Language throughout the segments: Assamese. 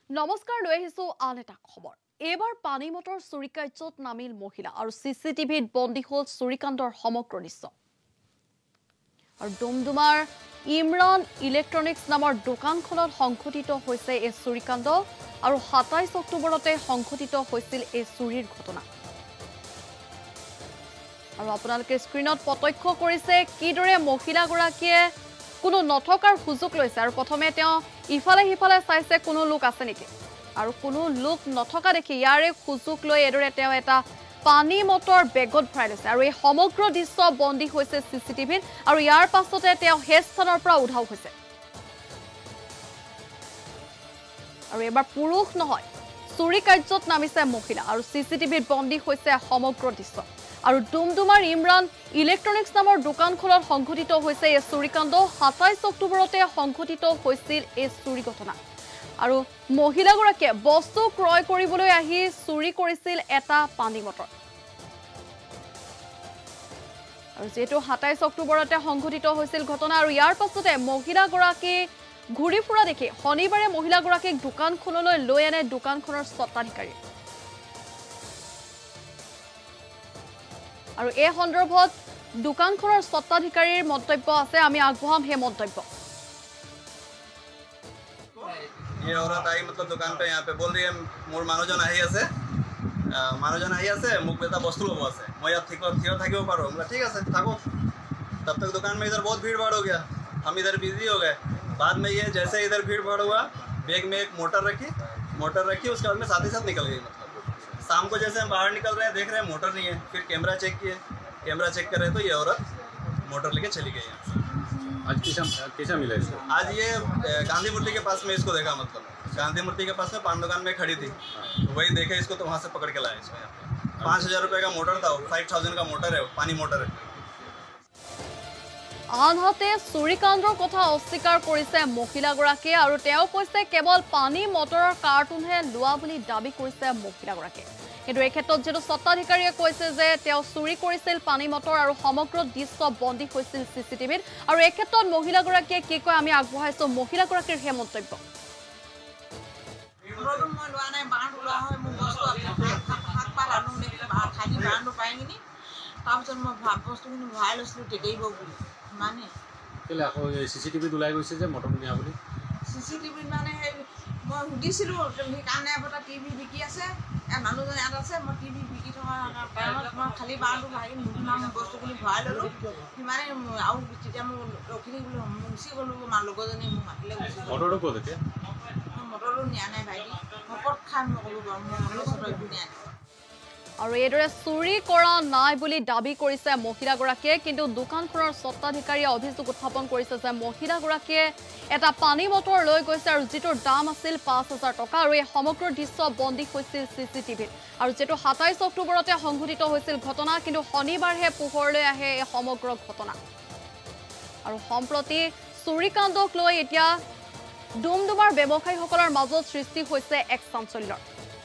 নমস্কাৰ লৈ আহিছো আন এটা খবৰ এবাৰ পানী মটৰ চুৰি কাৰ্যত নামিল মহিলা আৰু সিসিটিভিত বন্দী হল চুৰিকাণ্ডৰ সমগ্ৰ দৃশ্য আৰু ডুমডুমাৰ ইমৰান ইলেক্ট্ৰনিক্স নামৰ দোকানখনত সংঘটিত হৈছে এই চুৰিকাণ্ড আৰু 27 অক্টোবৰতে সংঘটিত হৈছিল এই চুৰিৰ ঘটনা আৰু আপোনালোকে স্ক্ৰিনত প্ৰত্যক্ষ কৰিছে কিদৰে মহিলাগৰাকীয়ে কোনো নথকাৰ সুযোগ লৈছে আৰু প্ৰথমে তেওঁ ইফালে হিফালে চাইছে কোনো লোক আছে নেকি আৰু কোনো লোক নথকা দেখি ইয়াৰে সুযোগ লৈ এদৰে তেওঁ এটা পানী মটৰ বেগত ভৰাই লৈছে আৰু এই সমগ্ৰ দৃশ্য বন্দী হৈছে সিসিটিভিত আৰু ইয়াৰ পাছতে তেওঁ হেড স্থানৰ পৰা উধাও হৈছে আৰু এবাৰ পুৰুষ নহয় চুৰি কাৰ্যত নামিছে মহিলা আৰু সিসিটিভিত বন্দী হৈছে সমগ্ৰ দৃশ্য আৰু ডুমডুমাৰ ইমৰান ইলেক্ট্ৰনিক্স নামৰ দোকানখনত সংঘটিত হৈছে এই চুৰিকাণ্ড 27 অক্টোবৰতে সংঘটিত হৈছিল এই চুৰি ঘটনা আৰু মহিলাগৰাকীয়ে বস্তু ক্ৰয় কৰিবলৈ আহি চুৰি কৰিছিল এটা পানী মটৰ আৰু যেটো 27 অক্টোবৰতে সংঘটিত হৈছিল ঘটনা আৰু ইয়াৰ পাছতে মহিলাগৰাকী ঘূৰি ফুৰা দেখি শনিবাৰে মহিলাগৰাকীক দোকানখনলৈ লৈ আনে দোকানখনৰ স্বত্বাধিকাৰী আৰু এই সন্দৰ্ভত দোকানখনৰ স্বত্বাধিকাৰীৰ মন্তব্য আছে আমি আগবঢ়াম হে মন্তব্য ये औरत आई मतलब दुकान पे यहाँ पे बोल रही है मोर मानुजन आही আছে मुख बेटा बस्तु लोग আছে मैं यहाँ थियो থাকিব পাरो मतलब ठीक है থাকো तब तक दुकान में इधर बहुत भीड़ भाड़ हो गया हम इधर बिजी हो गए बाद में ये जैसे इधर भीड़ भाड़ हुआ बैग में एक मोटर रखी उसके बाद में साथ ही साथ निकल गई मतलब शाम को जैसे हम बाहर निकल रहे हैं देख रहे हैं मोटर नहीं है फिर कैमरा चेक कर रहे तो ये औरत मोटर लेके चली गई यहाँ से आज कैसा मिला इसको? आज ये गांधी मूर्ति के पास में इसको देखा मतलब गांधी मूर्ति के पास में पान दुकान में खड़ी थी तो वही देखे इसको तो वहाँ से पकड़ के लाया इसको 5,000 रुपये का मोटर था 5,000 का मोटर है पानी मोटर है আনহাতে চুৰিকাণ্ডৰ কথা অস্বীকাৰ কৰিছে মহিলাগৰাকীয়ে আৰু তেওঁ কৈছে কেৱল পানী মটৰৰ কাৰ্টুনহে লোৱা বুলি দাবী কৰিছে মহিলাগৰাকীয়ে কিন্তু এই ক্ষেত্ৰত যেটো স্বত্বাধিকাৰীয়ে কৈছে যে তেওঁ চুৰি কৰিছিল পানী মটৰ আৰু সমগ্ৰ দৃশ্য বন্দী হৈছিল সিসিটিভিত আৰু এই ক্ষেত্ৰত মহিলাগৰাকীয়ে কি কয় আমি আগবঢ়াইছো মহিলাগৰাকীৰ হে মন্তব্য মানে কেলে আকৌ সিসিটিভি দুলাই গৈছে যে মটৰ নিয়া বুলি সিসিটিভি মানে মই হুদিছিলো সেইকাৰণে এটা টিভি বিকি আছে মানুহজন ইয়াত আছে মই টিভি বিকি থকা টাইমত মই খালি বাৰটো ভাই নাম বস্তুখিনি ভৰাই ল'লোঁ সিমানে আৰু তেতিয়া মই ৰখি থাকিবলৈ গুচি গ'লোঁ মা লগৰজনী মোক মাতিলে গুচি মটৰটো ক'ত এতিয়া মটৰটো নিয়া নাই ভাইটি শপত খাই মই ক'লোঁ বাৰু মই মটৰটো একো নিয়া নাই আৰু এদৰে চুৰি কৰা নাই বুলি দাবী কৰিছে মহিলাগৰাকীয়ে কিন্তু দোকানখনৰ স্বত্বাধিকাৰীয়ে অভিযোগ উত্থাপন কৰিছে যে মহিলাগৰাকীয়ে এটা পানী মটৰ লৈ গৈছে আৰু যেটোৰ দাম আছিল 5,000 টকা আৰু এই সমগ্ৰ দৃশ্য বন্দী হৈছিল সিসিটিভিত আৰু যেটো 27 অক্টোবৰতে সংঘটিত হৈছিল ঘটনা কিন্তু শনিবাৰহে পোহৰলৈ আহে এই সমগ্ৰ ঘটনা আৰু সম্প্ৰতি চুৰিকাণ্ডক লৈ এতিয়া ডুমডুমাৰ ব্যৱসায়ীসকলৰ মাজত সৃষ্টি হৈছে এক চাঞ্চল্যৰ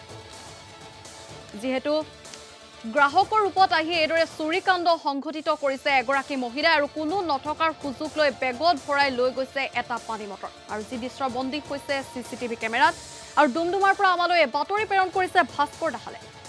যিহেতু গ্ৰাহকৰ ৰূপত আহি এদৰে চুৰিকাণ্ড সংঘটিত কৰিছে এগৰাকী মহিলা আৰু কোনো নথকাৰ সুযোগ লৈ বেগত ভৰাই লৈ গৈছে এটা পানী মটৰ আৰু যি দৃশ্য বন্দী হৈছে সিসিটিভি কেমেৰাত আৰু ডুমডুমাৰ পৰা আমালৈ বাতৰি প্ৰেৰণ কৰিছে ভাস্কৰ দাহালে